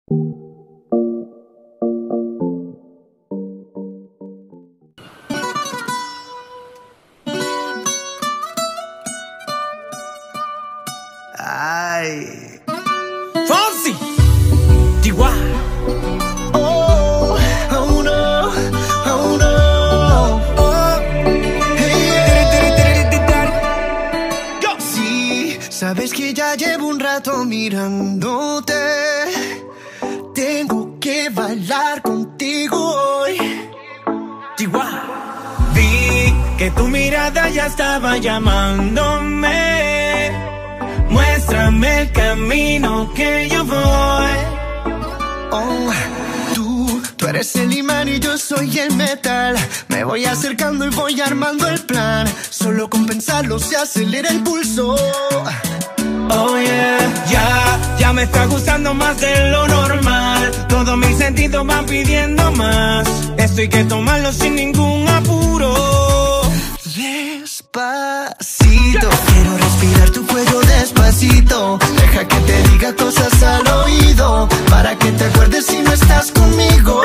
Ay, Fonsi, Chihuahua. oh, oh no, oh no, oh, hey, yeah. Sí, sabes que ya llevo un rato mirándote. Tengo que bailar contigo hoy. Chihuahua. Vi que tu mirada ya estaba llamándome. Muéstrame el camino que yo voy. Oh, tú eres el imán y yo soy el metal. Me voy acercando y voy armando el plan. Solo con pensarlo se acelera el pulso. Oh yeah, ya me está gustando más de lo normal. Todos mis sentidos van pidiendo más. Esto hay que tomarlo sin ningún apuro. Despacito, quiero respirar tu cuello despacito. Deja que te diga cosas al oído, para que te acuerdes si no estás conmigo.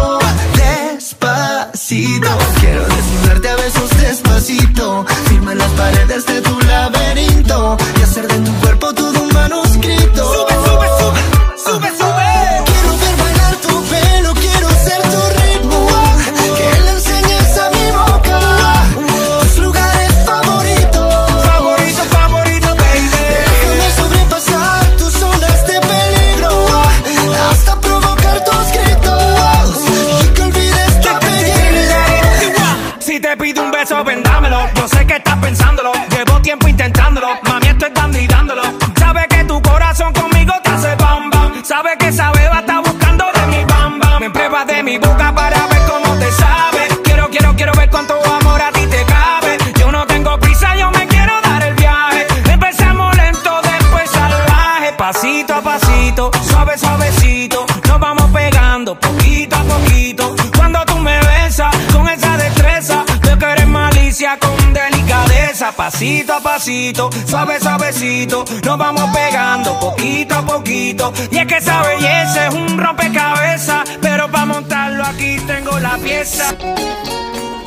Despacito, quiero desnudarte a besos despacito. Firma las paredes de tu laberinto y hacer de tu cuerpo todo un manuscrito. Sube, sube, sube, sube, sube. Quiero ver bailar tu pelo, quiero ser tu ritmo. Que le enseñes a mi boca tus lugares favoritos. Favorito, favorito, baby. Déjame sobrepasar tus zonas de peligro, hasta provocar tus gritos y que olvides tu apellido. Si te pido un beso, vendámelo. Yo sé que estás pensándolo. Llevo tiempo intentándolo. Mami, estoy dando y dándolo. Sabe que tu corazón conmigo te hace bam bam. Sabe que esa beba está buscando de mi bam bam. Me pruebas de mi boca para ver cómo te sabe. Quiero ver cuánto amor a ti te cabe. Yo no tengo prisa, yo me quiero dar el viaje. Empezamos lento, después salvaje. Pasito a pasito, suave, suavecito. Nos vamos pegando poquito a poquito. Cuando tú me besas con esa destreza, veo que eres malicia con delicadeza. Pasito a pasito, suave, suavecito. Nos vamos pegando poquito a poquito. Y es que esa belleza es un rompecabezas, pero para montarlo aquí tengo la pieza.